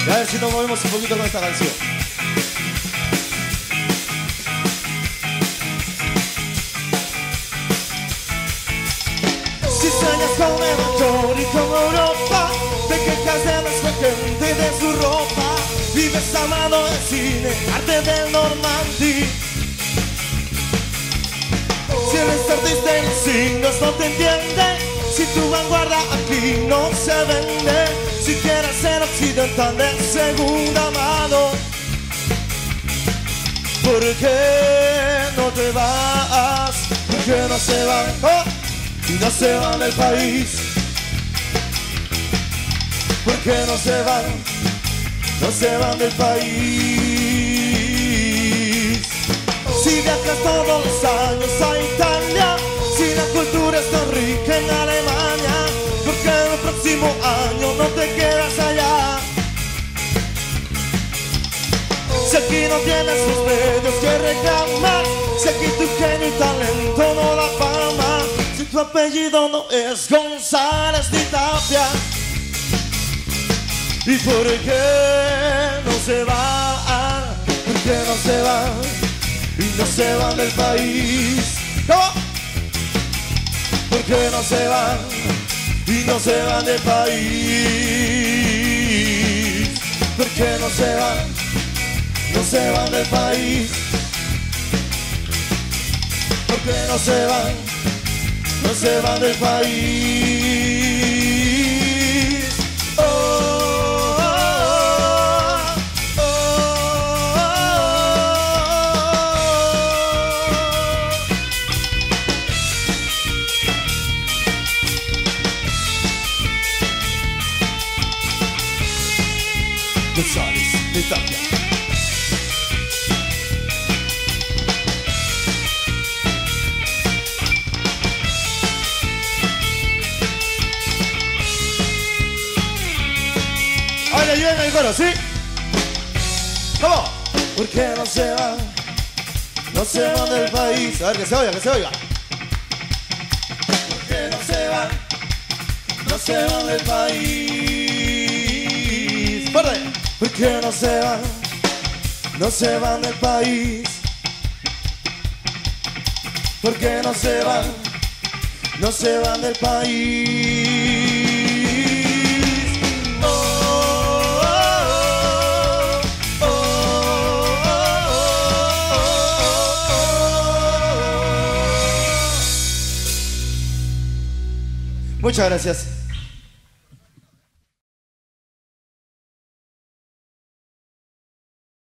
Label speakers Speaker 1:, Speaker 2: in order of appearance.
Speaker 1: Y a ver si nos movemos un poquito con esta canción. Si sueñas con Nueva York y con Europa, te quejas de nuestra gente y de su ropa. Vives amando el cine, arte del Normandí. Si eres artista y los signos no te entienden, si tu vanguardia aquí no se vende, si quieres ser occidental de segunda mano, ¿por qué no te vas? ¿Por qué no se van? Oh, y no se van del país. ¿Por qué no se van? No se van del país. Si viajas todos los años a Italia, si la cultura es tan rica en Alemania, ¿por qué el próximo año no te quedas allá? Si aquí no tienes los medios que reclamas, si aquí tu genio y talento no la fama, si tu apellido no es González ni Tapia, ¿y por qué no se van? ¿Por qué no se van? Y no se van del país. ¿Cómo? ¿Por qué no se van? Y no se van del país. ¿Por qué no se van? No se van del país. ¿Por qué no se van? No se van del país. Oh, oh, oh, oh, González de Tapia. Ahora ayuden el coro, ¿sí? ¿Cómo? ¿Por qué no se van? No se van del país. A ver, que se oiga, que se oiga. ¿Por qué no se van? No se van del país. ¡Fuerte! ¿Por qué no se van? No se van del país. ¿Por qué no se van? No se van del país. Muchas gracias.